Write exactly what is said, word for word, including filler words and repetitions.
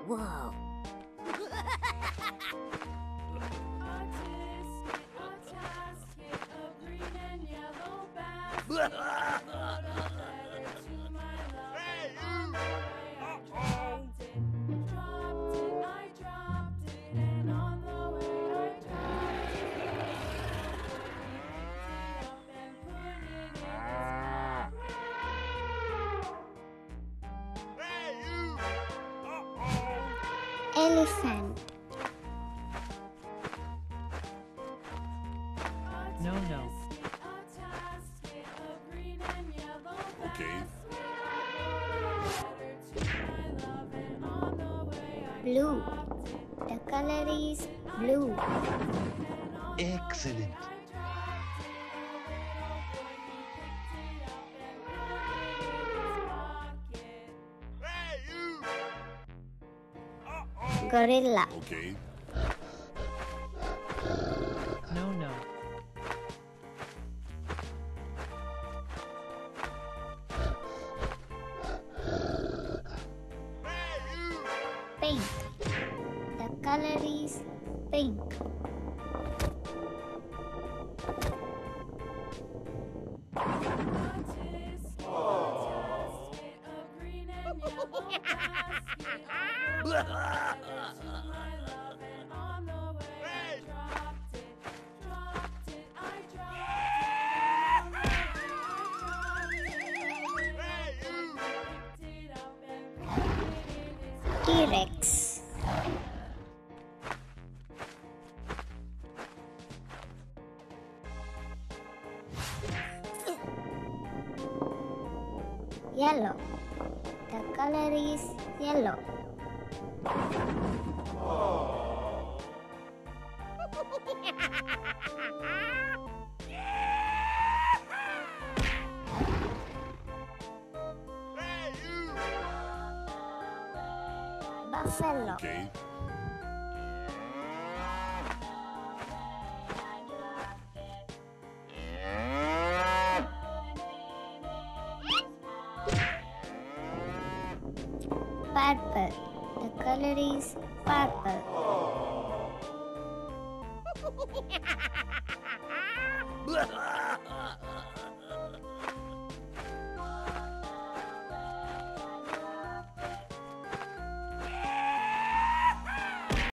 Whoa. Elephant. No, no. Okay. Blue. The color is blue. Excellent. Gorilla. Okay. No, no. Pink. The color is pink. T-Rex. Yellow. The color is yellow. Buffalo. Okay. Purple. The color is purple.